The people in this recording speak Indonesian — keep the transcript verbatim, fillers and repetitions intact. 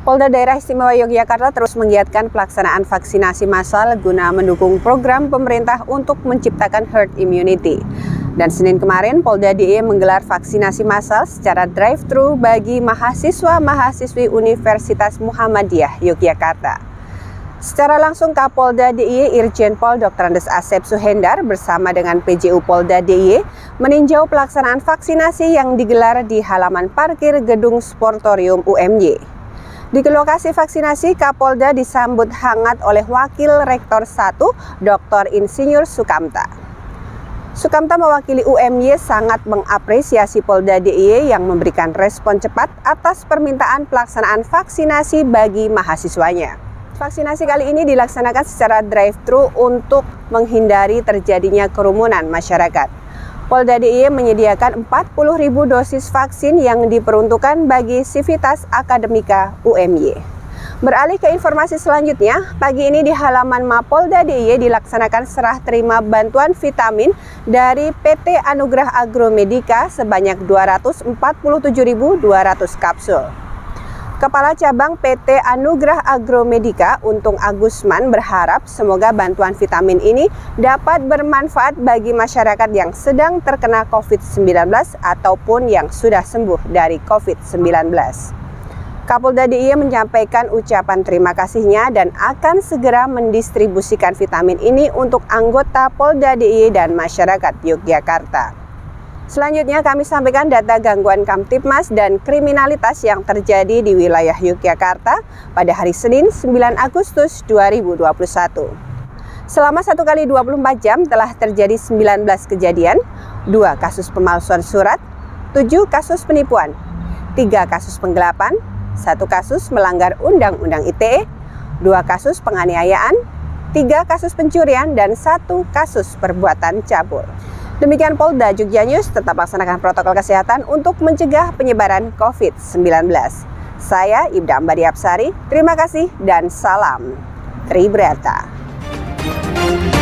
Polda Daerah Istimewa Yogyakarta terus menggiatkan pelaksanaan vaksinasi massal guna mendukung program pemerintah untuk menciptakan herd immunity. Dan Senin kemarin, Polda D I Y menggelar vaksinasi massal secara drive-thru bagi mahasiswa-mahasiswi Universitas Muhammadiyah Yogyakarta. Secara langsung Kapolda D I Y Irjen Pol Doktor Andes Asep Suhendar bersama dengan P J U Polda D I Y meninjau pelaksanaan vaksinasi yang digelar di halaman parkir Gedung Sportorium U M Y. Di lokasi vaksinasi, Kapolda disambut hangat oleh Wakil Rektor satu, Doktor Insinyur Sukamta. Sukamta mewakili U M Y sangat mengapresiasi Polda D I Y yang memberikan respon cepat atas permintaan pelaksanaan vaksinasi bagi mahasiswanya. Vaksinasi kali ini dilaksanakan secara drive-thru untuk menghindari terjadinya kerumunan masyarakat. Polda D I Y menyediakan empat puluh ribu dosis vaksin yang diperuntukkan bagi Sivitas Akademika U M Y. Beralih ke informasi selanjutnya, pagi ini di halaman Mapolda D I Y dilaksanakan serah terima bantuan vitamin dari P T Anugrah Agromedika sebanyak dua ratus empat puluh tujuh ribu dua ratus kapsul. Kepala Cabang P T Anugrah Agromedika, Untung Agusman, berharap semoga bantuan vitamin ini dapat bermanfaat bagi masyarakat yang sedang terkena COVID sembilan belas ataupun yang sudah sembuh dari COVID sembilan belas. Kapolda D I Y menyampaikan ucapan terima kasihnya dan akan segera mendistribusikan vitamin ini untuk anggota Polda D I Y dan masyarakat Yogyakarta. Selanjutnya kami sampaikan data gangguan Kamtibmas dan kriminalitas yang terjadi di wilayah Yogyakarta pada hari Senin sembilan Agustus dua ribu dua puluh satu. Selama satu kali dua puluh empat jam telah terjadi sembilan belas kejadian, dua kasus pemalsuan surat, tujuh kasus penipuan, tiga kasus penggelapan, satu kasus melanggar Undang-Undang I T E, dua kasus penganiayaan, tiga kasus pencurian, dan satu kasus perbuatan cabul. Demikian Polda Jogja News, tetap laksanakan protokol kesehatan untuk mencegah penyebaran COVID sembilan belas. Saya Ibda Ambari Apsari, terima kasih dan salam Tribrata.